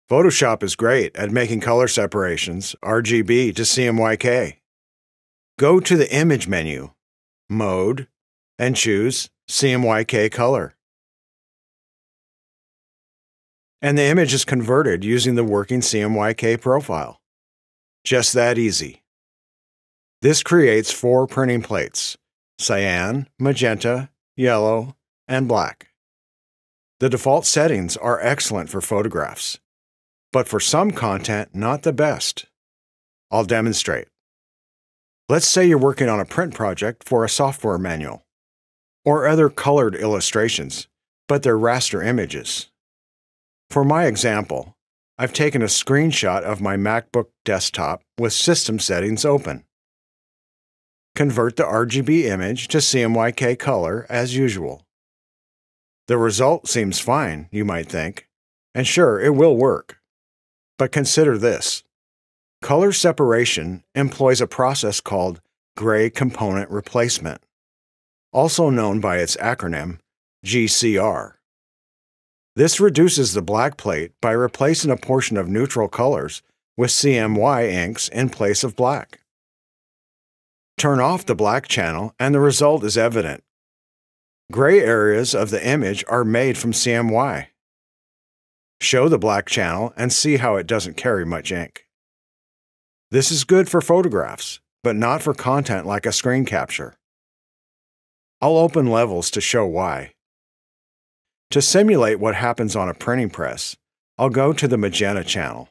Photoshop is great at making color separations, RGB to CMYK. Go to the Image menu, Mode, and choose CMYK Color. And the image is converted using the working CMYK profile. Just that easy. This creates 4 printing plates: cyan, magenta, yellow, and black. The default settings are excellent for photographs, but for some content, not the best. I'll demonstrate. Let's say you're working on a print project for a software manual, or other colored illustrations, but they're raster images. For my example, I've taken a screenshot of my MacBook desktop with system settings open. Convert the RGB image to CMYK color as usual. The result seems fine, you might think, and sure, it will work. But consider this. Color separation employs a process called gray component replacement, also known by its acronym GCR. This reduces the black plate by replacing a portion of neutral colors with CMY inks in place of black. Turn off the black channel and the result is evident. Gray areas of the image are made from CMY. Show the black channel and see how it doesn't carry much ink. This is good for photographs, but not for content like a screen capture. I'll open levels to show why. To simulate what happens on a printing press, I'll go to the magenta channel.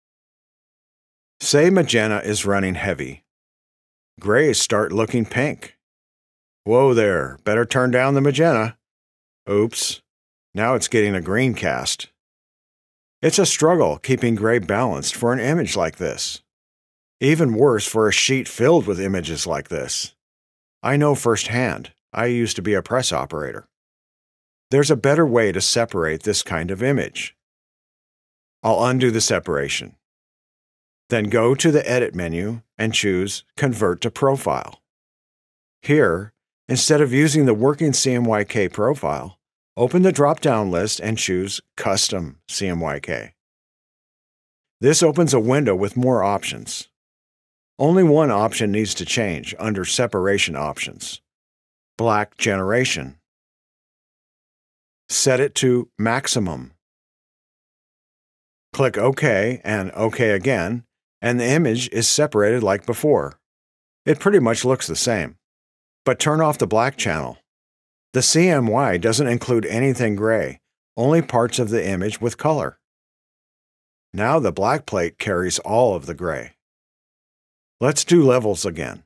Say magenta is running heavy. Grays start looking pink. Whoa there, better turn down the magenta. Oops, now it's getting a green cast. It's a struggle keeping gray balanced for an image like this. Even worse for a sheet filled with images like this. I know firsthand. I used to be a press operator. There's a better way to separate this kind of image. I'll undo the separation. Then go to the Edit menu and choose Convert to Profile. Here, instead of using the working CMYK profile, open the drop-down list and choose Custom CMYK. This opens a window with more options. Only one option needs to change under Separation Options: Black Generation. Set it to Maximum. Click OK and OK again, and the image is separated like before. It pretty much looks the same. But turn off the black channel. The CMY doesn't include anything gray, only parts of the image with color. Now the black plate carries all of the gray. Let's do levels again.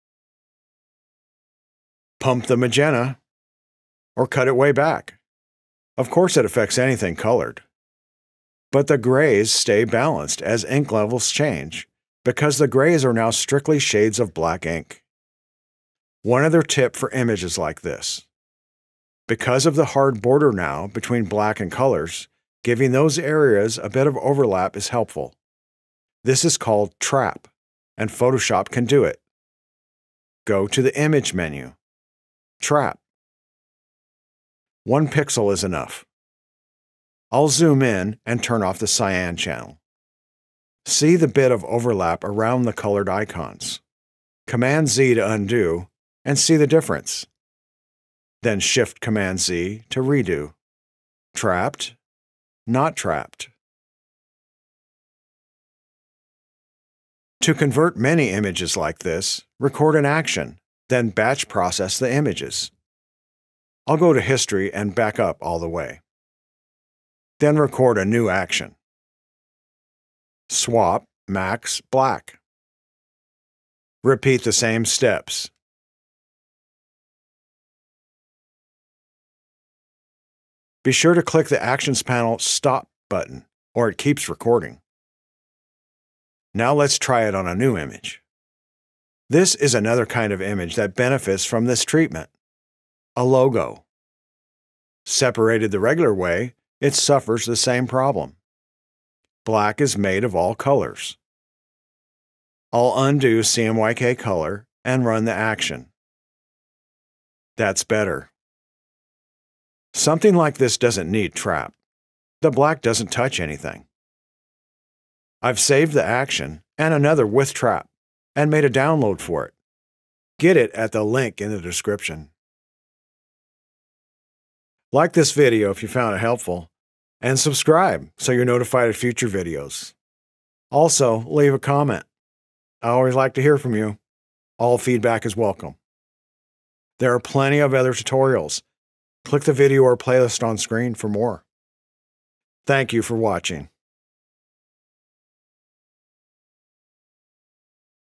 Pump the magenta, or cut it way back. Of course it affects anything colored. But the grays stay balanced as ink levels change, because the grays are now strictly shades of black ink. One other tip for images like this. Because of the hard border now between black and colors, giving those areas a bit of overlap is helpful. This is called trap, and Photoshop can do it. Go to the Image menu. Trap. 1 pixel is enough. I'll zoom in and turn off the cyan channel. See the bit of overlap around the colored icons. Command-Z to undo, and see the difference. Then Shift-Command-Z to redo. Trapped, not trapped. To convert many images like this, record an action, then batch process the images. I'll go to History and back up all the way. Then record a new action. Swap Max Black. Repeat the same steps. Be sure to click the Actions panel Stop button, or it keeps recording. Now let's try it on a new image. This is another kind of image that benefits from this treatment: a logo. Separated the regular way, it suffers the same problem. Black is made of all colors. I'll undo CMYK color and run the action. That's better. Something like this doesn't need trap. The black doesn't touch anything. I've saved the action and another with trap and made a download for it. Get it at the link in the description. Like this video if you found it helpful, and subscribe so you're notified of future videos. Also, leave a comment. I always like to hear from you. All feedback is welcome. There are plenty of other tutorials. Click the video or playlist on screen for more. Thank you for watching.